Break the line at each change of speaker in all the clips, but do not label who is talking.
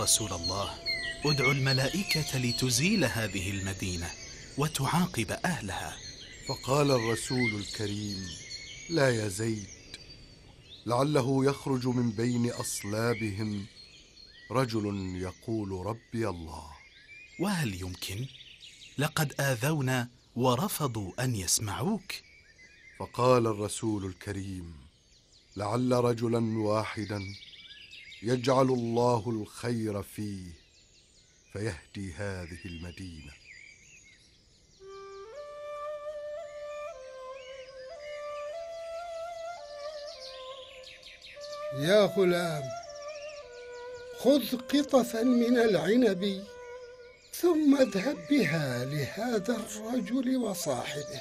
رسول الله، ادعو الملائكة لتزيل هذه المدينة وتعاقب أهلها.
فقال الرسول الكريم: لا يا زيد، لعله يخرج من بين أصلابهم رجل يقول ربي الله.
وهل يمكن؟ لقد آذونا ورفضوا أن يسمعوك.
فقال الرسول الكريم: لعل رجلا واحدا يجعل الله الخير فيه فيهدي هذه المدينة.
يا غلام، خذ قطفا من العنب ثم اذهب بها لهذا الرجل وصاحبه.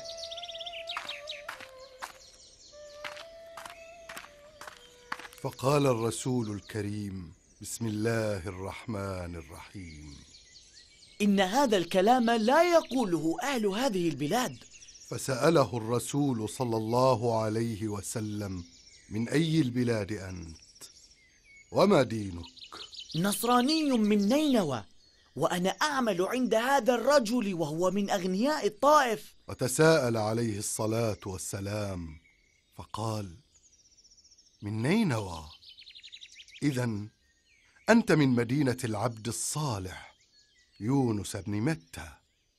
فقال الرسول الكريم: بسم الله الرحمن الرحيم.
إن هذا الكلام لا يقوله أهل هذه البلاد.
فسأله الرسول صلى الله عليه وسلم: من أي البلاد أنت؟ وما دينك؟
نصراني من نينوى، وأنا أعمل عند هذا الرجل وهو من أغنياء الطائف.
وتساءل عليه الصلاة والسلام فقال: من نينوى؟ إذن أنت من مدينة العبد الصالح يونس بن متى.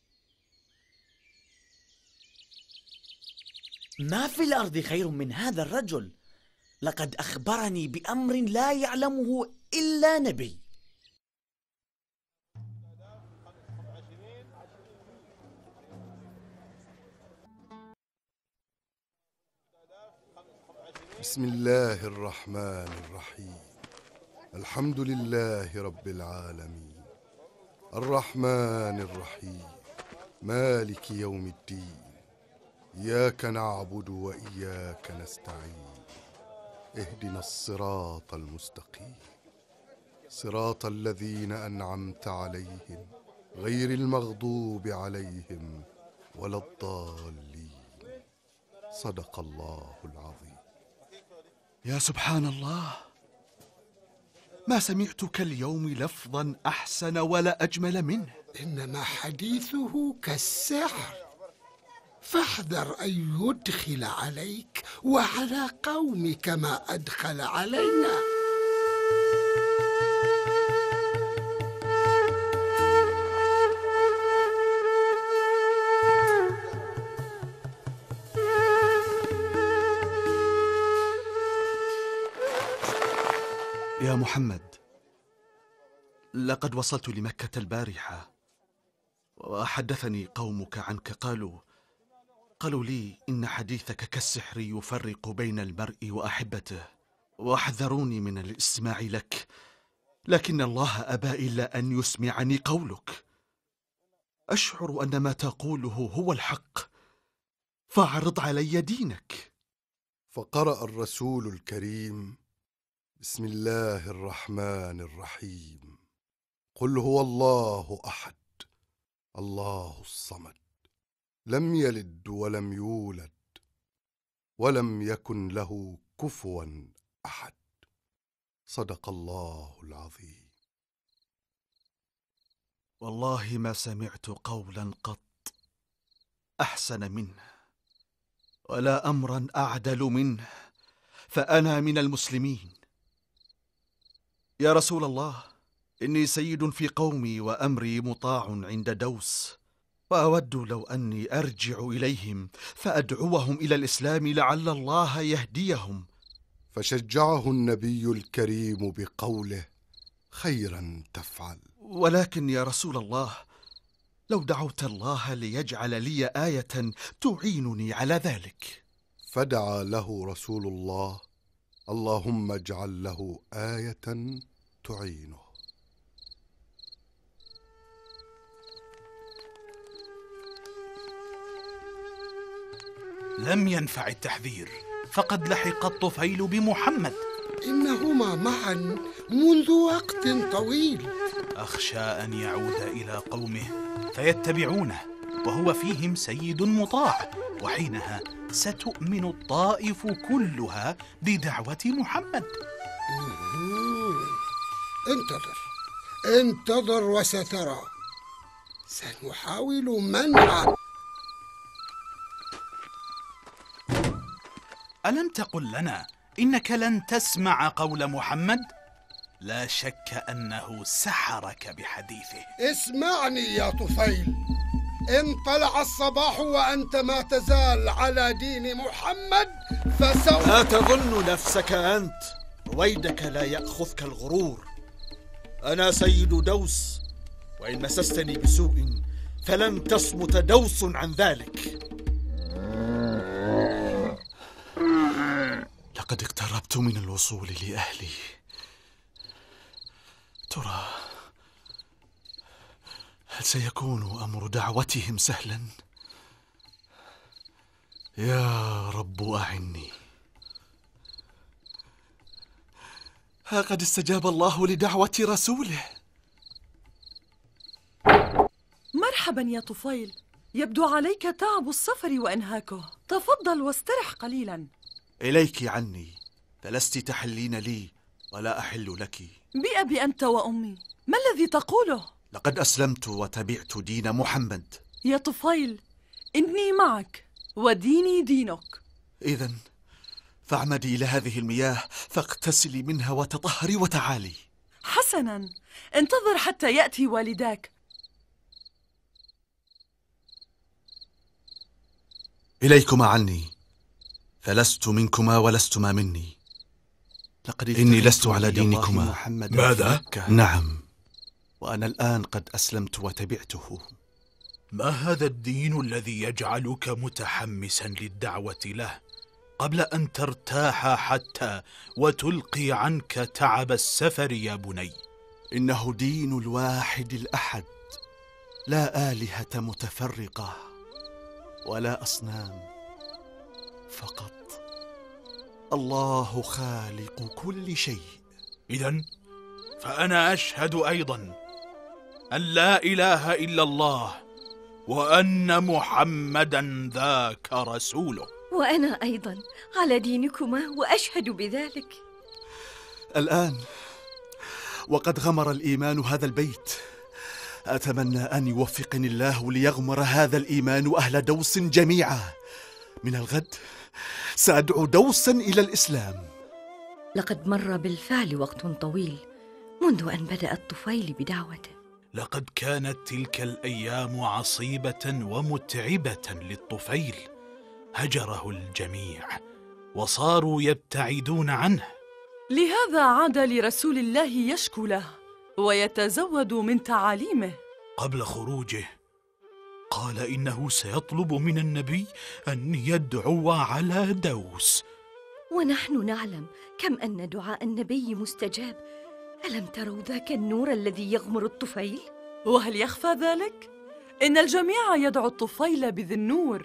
ما في الأرض خير من هذا الرجل، لقد أخبرني بأمر لا يعلمه إلا نبي.
بسم الله الرحمن الرحيم. الحمد لله رب العالمين، الرحمن الرحيم، مالك يوم الدين، إياك نعبد وإياك نستعين، اهدنا الصراط المستقيم، صراط الذين أنعمت عليهم غير المغضوب عليهم ولا الضالين. صدق الله العظيم.
يا سبحان الله، ما سمعتك اليوم لفظا أحسن ولا أجمل منه.
إنما حديثه كالسحر، فاحذر أن يدخل عليك وعلى قومك ما أدخل علينا.
يا محمد، لقد وصلت لمكة البارحة وحدثني قومك عنك. قالوا لي إن حديثك كالسحر يفرق بين المرء وأحبته، وحذروني من الاستماع لك، لكن الله أبى إلا أن يسمعني قولك. أشعر أن ما تقوله هو الحق، فاعرض علي دينك.
فقرأ الرسول الكريم: بسم الله الرحمن الرحيم. قل هو الله أحد، الله الصمد، لم يلد ولم يولد ولم يكن له كفوا أحد. صدق الله العظيم.
والله ما سمعت قولا قط أحسن منه، ولا أمرا أعدل منه، فأنا من المسلمين. يا رسول الله، إني سيد في قومي وأمري مطاع عند دوس، وأود لو أني أرجع إليهم فأدعوهم إلى الإسلام لعل الله يهديهم.
فشجعه النبي الكريم بقوله: خيرا تفعل.
ولكن يا رسول الله، لو دعوت الله ليجعل لي آية تعينني على ذلك.
فدعا له رسول الله: اللهم اجعل له آية تعينه.
لم ينفع التحذير، فقد لحق الطفيل بمحمد.
إنهما معا منذ وقت طويل.
أخشى أن يعود إلى قومه فيتبعونه وهو فيهم سيد مطاع، وحينها ستؤمن الطائف كلها بدعوة محمد.
انتظر وسترى. سنحاول منع.
ألم تقل لنا إنك لن تسمع قول محمد؟ لا شك أنه سحرك بحديثه.
اسمعني يا طفيل، إن طلع الصباح وأنت ما تزال على دين محمد فسوف...
لا تظن نفسك أنت، رويدك لا يأخذك الغرور. أنا سيد دوس، وإن مسستني بسوء فلن تصمت دوس عن ذلك. لقد اقتربت من الوصول لأهلي. ترى هل سيكون أمر دعوتهم سهلا؟ يا رب أعني. ها قد استجاب الله لدعوة رسوله.
مرحبا يا طفيل، يبدو عليك تعب السفر وإنهاكه. تفضل واسترح قليلا.
إليك عني، فلست تحلين لي ولا أحل لك.
بأبي أنت وأمي، ما الذي تقوله؟
لقد أسلمت وتبعت دين محمد.
يا طفيل، إني معك وديني دينك.
إذن فاعمدي إلى هذه المياه فاغتسلي منها وتطهري وتعالي.
حسنا، انتظر حتى يأتي والداك.
إليكما عني، فلست منكما ولستما مني. لقد إني لست على دينكما.
ماذا؟
نعم، وأنا الآن قد أسلمت وتبعته.
ما هذا الدين الذي يجعلك متحمسا للدعوة له قبل أن ترتاح حتى وتلقي عنك تعب السفر يا بني؟
إنه دين الواحد الأحد، لا آلهة متفرقة ولا أصنام، فقط الله خالق كل شيء.
إذن فأنا أشهد أيضا أن لا إله إلا الله وأن محمدا ذاك رسوله.
وأنا أيضا على دينكما وأشهد بذلك.
الآن وقد غمر الإيمان هذا البيت، أتمنى أن يوفقني الله ليغمر هذا الإيمان أهل دوس جميعا. من الغد سأدعو دوسا إلى الإسلام.
لقد مر بالفعل وقت طويل منذ أن بدأ الطفيل بدعوته.
لقد كانت تلك الأيام عصيبة ومتعبة للطفيل. هجره الجميع وصاروا يبتعدون عنه،
لهذا عاد لرسول الله يشكو له ويتزود من تعاليمه.
قبل خروجه قال إنه سيطلب من النبي أن يدعو على دوس،
ونحن نعلم كم أن دعاء النبي مستجاب. ألم تروا ذاك النور الذي يغمر الطفيل؟
وهل يخفى ذلك؟ إن الجميع يدعو الطفيل بذي النور.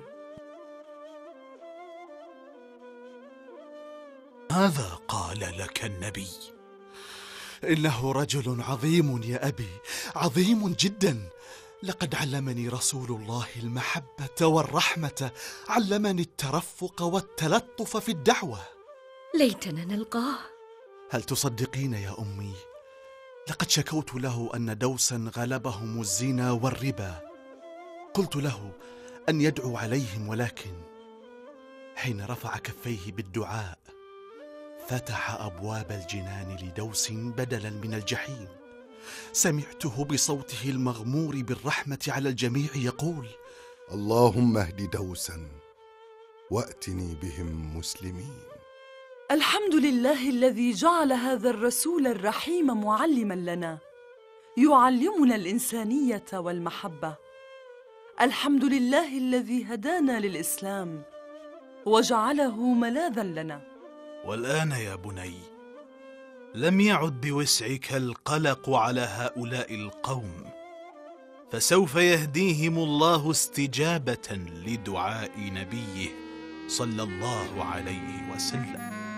ماذا قال لك النبي؟
إنه رجل عظيم يا أبي، عظيم جدا. لقد علمني رسول الله المحبة والرحمة، علمني الترفق والتلطف في الدعوة.
ليتنا نلقاه.
هل تصدقين يا أمي؟ لقد شكوت له أن دوسا غلبهم الزنا والربا. قلت له أن يدعو عليهم، ولكن حين رفع كفيه بالدعاء فتح أبواب الجنان لدوس بدلا من الجحيم. سمعته بصوته المغمور بالرحمة على الجميع يقول:
اللهم اهد دوسا وأتني بهم مسلمين.
الحمد لله الذي جعل هذا الرسول الرحيم معلما لنا، يعلمنا الإنسانية والمحبة. الحمد لله الذي هدانا للإسلام وجعله ملاذا لنا.
والآن يا بني لم يعد بوسعك القلق على هؤلاء القوم، فسوف يهديهم الله استجابة لدعاء نبيه صلى الله عليه وسلم.